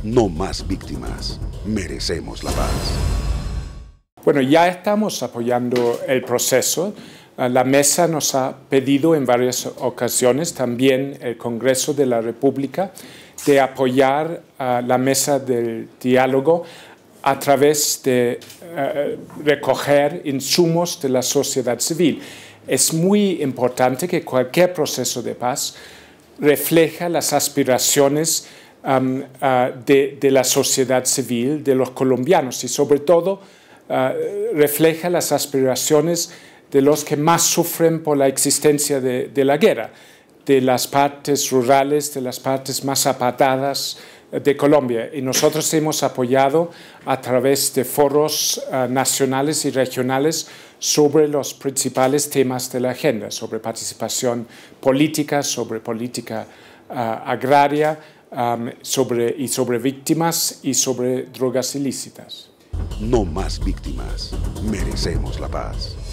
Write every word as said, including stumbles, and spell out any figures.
No más víctimas. Merecemos la paz. Bueno, ya estamos apoyando el proceso. La mesa nos ha pedido en varias ocasiones, también el Congreso de la República, de apoyar a la mesa del diálogo a través de uh, recoger insumos de la sociedad civil. Es muy importante que cualquier proceso de paz refleje las aspiraciones um, uh, de, de la sociedad civil, de los colombianos, y sobre todo uh, refleja las aspiraciones de los que más sufren por la existencia de, de la guerra, de las partes rurales, de las partes más apartadas de Colombia. Y nosotros hemos apoyado a través de foros uh, nacionales y regionales sobre los principales temas de la agenda, sobre participación política, sobre política uh, agraria, um, sobre, y sobre víctimas y sobre drogas ilícitas. No más víctimas. Merecemos la paz.